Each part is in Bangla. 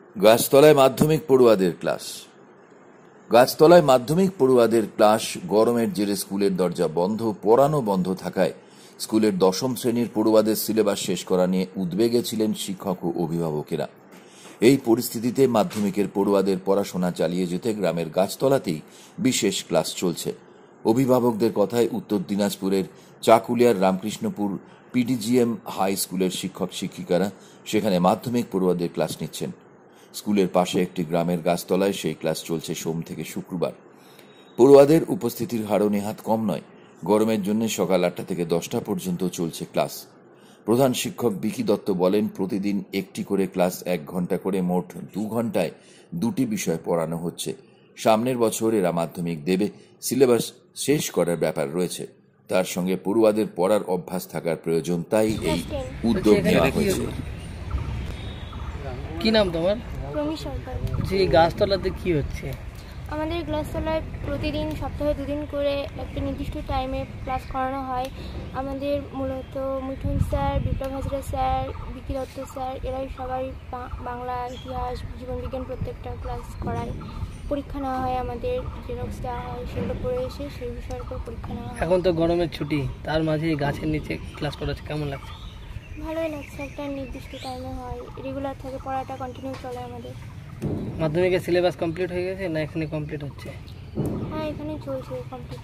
গাছতলায় মাধ্যমিক পড়ুয়াদের ক্লাস। গাছতলায় মাধ্যমিক পড়ুয়াদের ক্লাস গরমের জেরে স্কুলের দরজা বন্ধ, পড়ানো বন্ধ থাকায় স্কুলের দশম শ্রেণীর পড়ুয়াদের সিলেবাস শেষ করা নিয়ে উদ্বেগে ছিলেন শিক্ষক ও অভিভাবকেরা। এই পরিস্থিতিতে মাধ্যমিকের পড়ুয়াদের পড়াশোনা চালিয়ে যেতে গ্রামের গাছতলাতেই বিশেষ ক্লাস চলছে। অভিভাবকদের কথায় উত্তর দিনাজপুরের চাকুলিয়ার রামকৃষ্ণপুর পিডিজিএম হাই স্কুলের শিক্ষক শিক্ষিকারা সেখানে মাধ্যমিক পড়ুয়াদের ক্লাস নিচ্ছেন। স্কুলের পাশে একটি গ্রামের গাছতলায় সেই ক্লাস চলছে সোম থেকে শুক্রবার। পড়ুয়াদের উপস্থিতির হারও নেহাত কম নয়। গরমের জন্য সকাল ৮টা থেকে 10টা পর্যন্ত চলছে ক্লাস। প্রধান শিক্ষক বিকি দত্ত বলেন, প্রতিদিন একটি করে ক্লাস 1 ঘন্টা করে মোট 2 ঘন্টায় 2টি বিষয় পড়ানো হচ্ছে। সামনের বছর এরা মাধ্যমিক দেবে, সিলেবাস শেষ করার ব্যাপার রয়েছে। তার সঙ্গে পড়ুয়াদের পড়ার অভ্যাস থাকার প্রয়োজন, তাই এই উদ্যোগ নেওয়া হয়েছে। কি নাম তোমার? প্রমি সরকার। যে গাছতলাতে কি হচ্ছে? আমাদের গাছতলায় প্রতিদিন সপ্তাহে 2 দিন করে একটা নির্দিষ্ট টাইমে ক্লাস করানো হয়। আমাদের মূলত Mithun sir, Biplab Hazra sir, Vicky Dutta sir এরাই সবাই বাংলা, ইতিহাস, জীবনবিজ্ঞান প্রত্যেকটা ক্লাস করায়। পরীক্ষা নেওয়া হয়, আমাদের জেরক্স দেওয়া হয়, সেগুলো পড়ে এসে সেই বিষয়ের উপর পরীক্ষা নেওয়া হয়। এখন তো গরমের ছুটি, তার মাঝে গাছের নিচে ক্লাস করাচ্ছে, কেমন লাগছে? ভালোই লাগছে, একটা নির্দিষ্ট টাইমে হয়, রেগুলার থাকে, পড়াটা কন্টিনিউ চলে আমাদের। মাধ্যমিকের সিলেবাস কমপ্লিট হয়ে গেছে না এখানে কমপ্লিট হচ্ছে? হ্যাঁ, এখানে চলছে কমপ্লিট।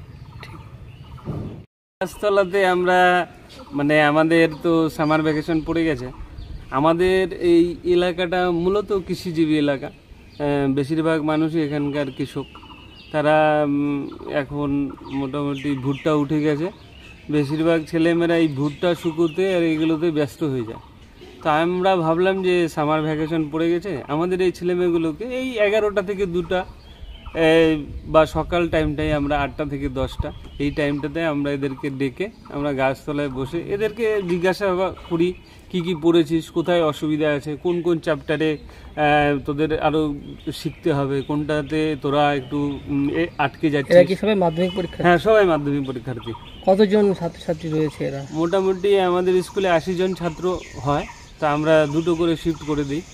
গাছতলাতে আমরা আমাদের তো সামার ভ্যাকেশন পড়ে গেছে। আমাদের এই এলাকাটা মূলত কৃষিজীবী এলাকা। বেশিরভাগ মানুষই এখানকার কৃষক। তারা এখন মোটামুটি ভুট্টা উঠে গেছে। বেশিরভাগ ছেলেমেয়েরা এই ভুট্টা শুকোতে আর এইগুলোতে ব্যস্ত হয়ে যায়। তো আমরা ভাবলাম যে সামার ভ্যাকেশন পড়ে গেছে, আমাদের এই ছেলেমেয়েগুলোকে এই 11টা থেকে 2টা বা সকাল টাইমটাই আমরা 8টা থেকে 10টা এই টাইমটাতে আমরা এদেরকে ডেকে আমরা গাছতলায় বসে এদেরকে জিজ্ঞাসা করি, কি কি পড়েছিস, কোথায় অসুবিধা আছে, কোন কোন চ্যাপ্টারে তোদের আরও শিখতে হবে, কোনটাতে তোরা একটু আটকে যাচ্ছিস। এরা কি সবাই মাধ্যমিক পরীক্ষা? হ্যাঁ, সবাই মাধ্যমিক পরীক্ষার্থী। কতজন ছাত্রছাত্রী রয়েছে এরা? মোটামুটি আমাদের স্কুলে 80 জন ছাত্র হয়। তা আমরা 2টো করে শিফট করে দিই,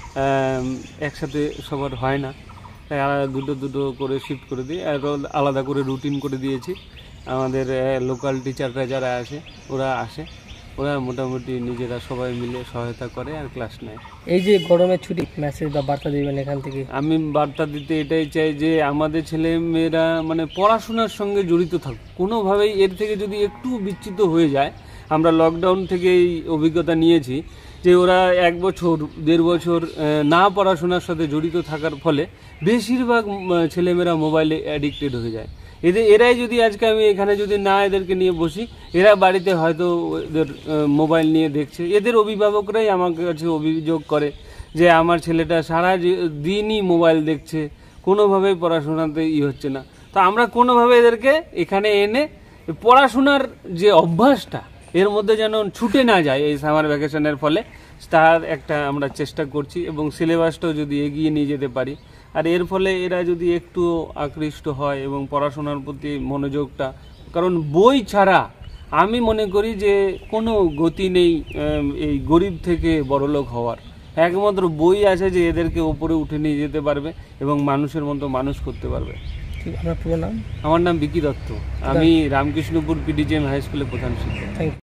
একসাথে সবার হয় না, তাই দুটো করে শিফট করে দিই। আর আলাদা করে রুটিন করে দিয়েছি। আমাদের লোকাল টিচাররা যারা আসে ওরা আসে, ওরা মোটামুটি নিজেরা সবাই মিলে সহায়তা করে আর ক্লাস নেয়। এই যে গরমের ছুটি, মেসেজ বা বার্তা দিবেন এখান থেকে? আমি বার্তা দিতে এটাই চাই যে আমাদের ছেলে মেয়েরা পড়াশোনার সঙ্গে জড়িত থাকুক। কোনোভাবেই এর থেকে যদি একটু বিচ্যুত হয়ে যায়, আমরা লকডাউন থেকে এই অভিজ্ঞতা নিয়েছি যে ওরা 1 বছর 1.5 বছর না পড়াশোনার সাথে জড়িত থাকার ফলে বেশিরভাগ ছেলেমেয়েরা মোবাইলে অ্যাডিক্টেড হয়ে যায়। এরাই যদি আজকে আমি এখানে যদি না এদেরকে নিয়ে বসি, এরা বাড়িতে হয়তো এদের মোবাইল নিয়ে দেখছে। এদের অভিভাবকরাই আমার কাছে অভিযোগ করে যে আমার ছেলেটা সারা দিনই মোবাইল দেখছে, কোনোভাবেই পড়াশোনাতে হচ্ছে না। তো আমরা কোনোভাবে এদেরকে এখানে এনে পড়াশোনার যে অভ্যাসটা এর মধ্যে যেন ছুটে না যায় এই সামার ভ্যাকেশনের ফলে, তার একটা আমরা চেষ্টা করছি এবং সিলেবাসটাও যদি এগিয়ে নিয়ে যেতে পারি। আর এর ফলে এরা যদি একটু আকৃষ্ট হয় এবং পড়াশোনার প্রতি মনোযোগটা, কারণ বই ছাড়া আমি মনে করি যে কোনো গতি নেই এই গরিব থেকে বড়লোক হওয়ার। একমাত্র বই আছে যে এদেরকে ওপরে উঠে নিয়ে যেতে পারবে এবং মানুষের মতো মানুষ করতে পারবে। আপনার পুরো নাম? আমার নাম বিকি দত্ত, আমি রামকৃষ্ণপুর পিডিজিএম হাই স্কুলের প্রধান শিক্ষক।